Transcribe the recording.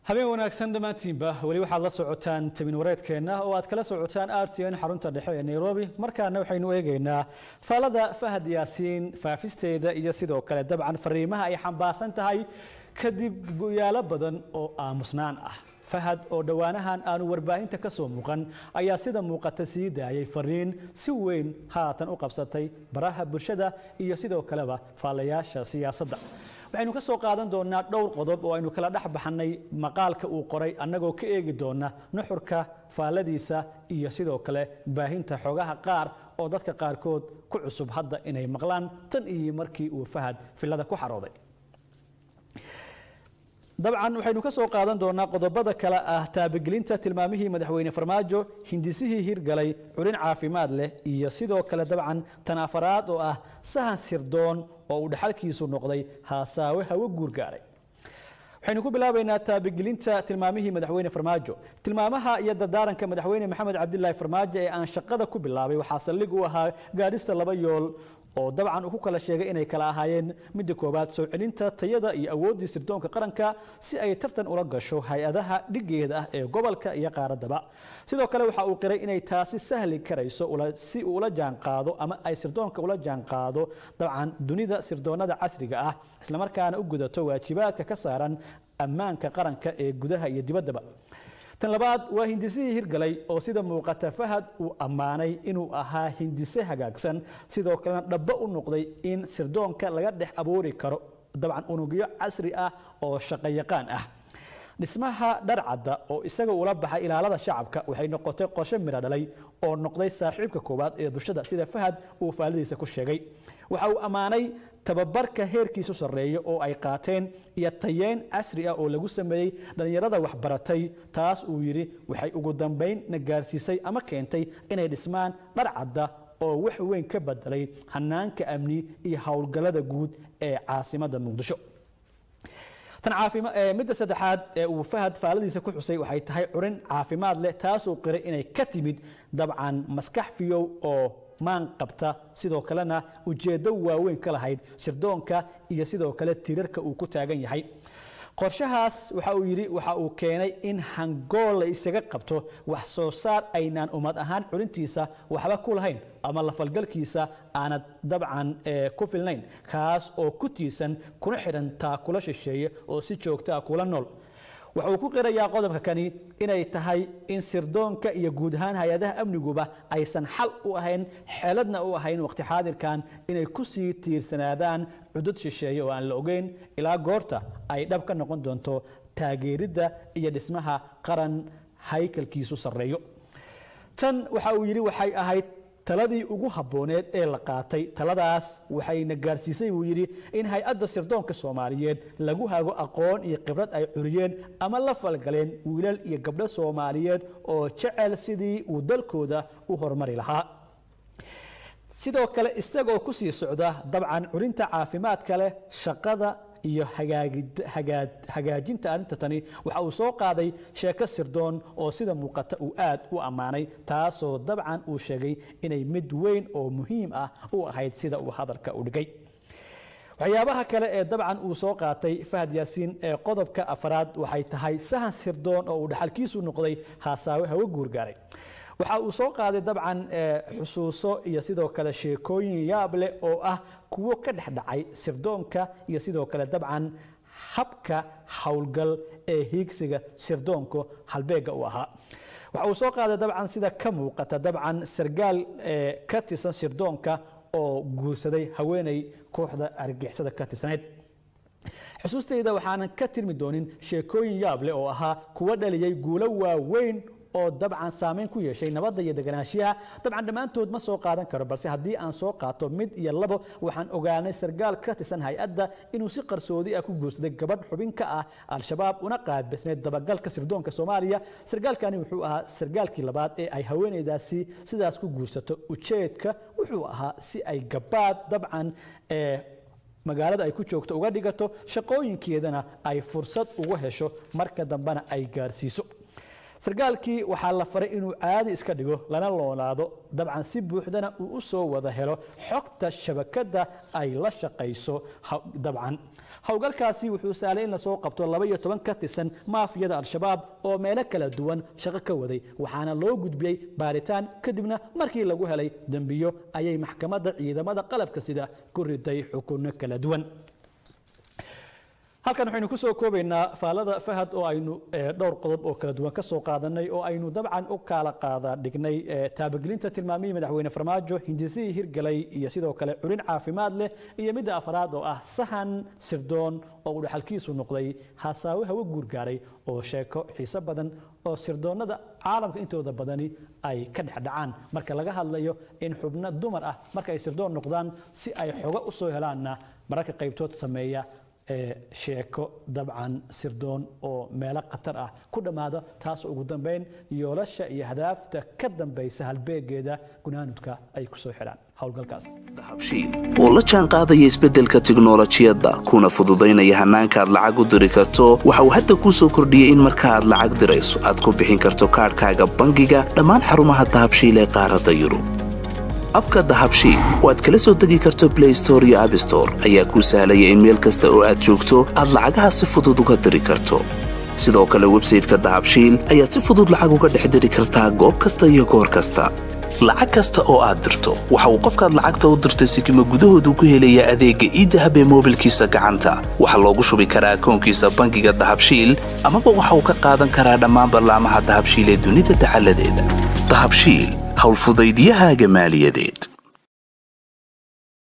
habeen wanaagsan dhamaantiinba wali waxaad la socotaan tabin wareedkeena oo aad kala socotaan RTN xarunta dhexe ee Nairobi markaana waxaynu eegaynaa faalada Fahad Yaasiin faafisteeda iyo sidoo kale dabcan fariimaha ay xambaarsan tahay kadib go'yaalo badan oo aamusnaan ah Fahad oo dhawaanahan aanu warbaahinta ka soo muuqan ayaa sida muuqata sii daayay fariin si weyn haatan u qabsatay baraha bulshada iyo sidoo kaleba faalayaasha siyaasadda waxaynu ka soo qaadan doonaa dhowr qodob oo aynu kala dhaxbaxnay maqaalka uu qoray annagoo ka eegi doona nuxurka faaladiisa iyo sidoo kale baahinta xogaha qaar oo dadka qaarkood ku cusub hadda inay maqlaan tan iyo markii uu Fahad filada ku xarooday dabcan waxaynu ka soo qaadan doonaa qodobada kala ah taabagelinta tilmaamihii madaxweyne Farmaajo hindisihii hirgalay curin caafimaad leh iyo sidoo kale dabcan tanaafaraad oo ah sahan sirdoon oo uu dhaxalkiisu noqday haasaawe hawo guur gaaray waxaynu ku bilaabaynaa taabagelinta tilmaamihii madaxweyne Farmaajo tilmaamaha iyo dadaaranka madaxweyne Maxamed Cabdullaahi Farmaajo ee aan shaqada ku bilaabay waxa saldhig u ahaa gaarista laba yool oo dabcan uu ku kala sheegay inay kala ahaayeen mid koobaad soo celinta tayada iyo awoodda sirdoonka qaranka si ay tartan ula gasho hay'adaha dhigeeda ah ee gobolka iyo qaaradaba sidoo kale waxa uu qiray inay taasi sahli karayso si uu la jaan qaado ama ay sirdoonka ula jaan qaado dabcan dunida sirdoonada casriga ah isla markaana u gudato waajibaadka ka saaran ammaanka qaranka ee gudaha iyo dibaddaba tan labaad waa hindisihii hirgalay oo sida muuqata Fahad uu ammaanay inuu ahaa hindise hagaagsan sidoo kale dhabba u noqday in sirdoonka laga dhex abuuri karo dabcan unugyo casri ah oo shaqo yaqaan ah dhismaha dharcadda oo isaga ula baxay ilaalada shacabka waxay noqotay qorshe mira dhalay oo noqday saaxiibka koobaad ee bulshada sida Fahad uu faaladiisa ku sheegay waxa uu ammaanay tababarka heerkiisu sareeyo oo ay qaateen iyo tayeen casri ah oo lagu sameeyay dhalinyarada wax baratay taas uu yiri waxay ugu dambeyn na gaarsiisay ama keentay inay dhismaan dharcadda oo wax weyn ka bedelay hanaanka amni iyo hawlgalada guud ee caasimadda Muqdisho tan caafimaad midda saddexaad ee uu Fahad faaladiisa ku xusay waxay tahay curin caafimaad leh taas oo qiray inay ka timid dabcan maskax fiyow oo maan qabta sidoo kalena ujeedo waaweyn ka lahayd sirdoonka iyo sidoo kale tirarka uu ku taagan yahay qorshahaas waxa uu yiri waxa uu keenay in hangool la isaga qabto wax soo saar aynaan umad ahaan curintiisa waxba ku lahayn ama la falgalkiisa aanad dabcan ku filnayn kaas oo ku tiisan kuna xiran taakula shisheeye oo si joogto ah kula nool waxa uu ku qirayaa qodobka kani inay tahay in sirdoonka iyo guud ahaan hay'adaha amniguba aysan xal u ahayn xeeladna u ahayn waqti xaadirkan inay ku sii tiirsanaadaan cudud shisheeye oo aan la ogeyn ilaa goorta ay dhab ka noqon doonto taageeridda iyo dhismaha qaran haykalkiisu sareeyo tan waxa uu yiri waxay ahayd taladii ugu habooneed ee la qaatay taladaas waxayna gaarsiisay uu yiri in hay'adda sirdoonka Soomaaliyeed lagu hago aqoon iyo khibrad ay curiyeen ama la falgaleen wiilal iyo gabdho Soomaaliyeed oo jecel sidii uu dalkooda u horumari lahaa sidoo kale isagoo ku sii socda dabcan curinta caafimaadka leh shaqada iyo hagaajinta arinta tani waxa uu soo qaaday sheeko sirdoon oo sida muuqata uu aad u ammaanay taasoo dabcan uu sheegay inay mid weyn oo muhiim ah u ahayd sida uu hadalka u dhigay waxyaabaha kale ee dabcan uu soo qaatay Fahad Yaasiin ee qodobka afraad waxay tahay sahan sirdoon oo uu dhaxalkiisu noqday haasaawe hawo guur gaaray waxa uu soo qaaday dabcan xusuuso iyo sidoo kale sheekooyin yaab leh oo ah kuwo ka dhexdhacay sirdoonka iyo sidoo kale dabcan habka hawlgal ee hiigsiga sirdoonka halbeega u ahaa waxa uu soo qaaday dabcan sida ka muuqata dabcan sargaal ka tirsan sirdoonka oo guursaday haweeney kooxda argagixisada ka tirsaneed xusuustayda waxaanan ka tirmi doonin sheekooyin yaab leh oo ahaa kuwa dhaliyay guulo waaweyn oo dabcan saameyn ku yeeshay nabadda iyo deganaanshiyaha dabcan dhamaantood ma soo qaadan karo balse haddii aan soo qaato mid iyo labo waxaan ogaanay sargaal ka tirsan hay'adda inuu si qarsoodi ah ku guursaday gabadh xubin ka ah al-shabaab una qaabisneed dabagalka sirdoonka Soomaaliya sargaalkani wuxuu ahaa sargaalkii labaad ee ay haweeneydaasi sidaas ku guursato ujeedka wuxuu ahaa si ay gabaad dabcan magaalada ay ku joogto uga dhigato shaqooyinkeedana ay fursad ugu hesho marka dambana ay gaarsiiso sargaalkii waxaa la faray inuu caadi iska dhigo lana loolaado dabcan si buuxdana uu u soo wada helo xogta shabakadda ay la shaqayso dabcan howlgalkaasi wuxuu saalay in la soo qabto 12 ka tirsan maafiyada al-shabaab oo meelo kala duwan shaqo ka waday waxaana loo gudbiyay baaritaan kadibna markii lagu helay dambiyo ayay maxkamadda ciidamada qalabka sida ku riday xukunno kala duwan halkan waxaynu ku soo koobaynaa faalada Fahad oo aynu dhowr qodob oo kala duwan ka soo qaadanay oo aynu dabcan u kala qaada dhignay taabagelinta tilmaamihii madaxweyne Farmaajo hindisihii hirgalay iyo sidoo kale curin caafimaad leh iyo midda afraad oo ah sahan sirdoon oo uu xalkiisu noqday hasaawe hawo guurgaaray oo sheeko xiiso badan oo sirdoonada caalamka intooda badani ay ka dhaxdhacaan marka laga hadlayo in xubno dumar ah marka ay sirdoon noqdaan si ay xogo u soo helaanna marka qaybtood sameeya sheeko dabcan sirdoon oo meelo khatar ah ku dhamaada taas ugu dambeyn yoolasha iyo hadaafta ka dambaysa halbeegeeda gunaanudka ay ku soo xiraan howlgalkaas dahabshiil oo la jaan qaadaya isbeddelka tiknoolajiyadda kuna fududaynaya hannaanka aad lacag u diri karto waxa uu hadda kuu soo kordhiyey in marka aad lacag dirayso aad ku bixin karto kaadhkaaga bangiga dhammaan xarumaha dahabshiil ee qaaradda Yurub abka dahabshiil oo aad kala soo degi karto Play Store iyo App Store ayaa kuu sahlaya in meel kasta oo aad joogto aad lacagaha si fudud uga diri karto sidoo kale website-ka dahabshiil ayaad si fudud lacag uga dhex diri kartaa goob kasta iyo goor kasta lacag kasta oo aad dirto waxa uu qofkaad lacagta u dirtay sikimo gudahoodu ku helaya adeegga e-dahab ee moobilkiisa gacanta waxa loogu shubi karaa akoonkiisa bangiga dahabshiil ama waxa uu ka qaadan karaa dhammaan barnaamijyada dahabshiil ee dunida taxalladeeda dahabshiil hawl fudaydiyahaaga maaliyadeed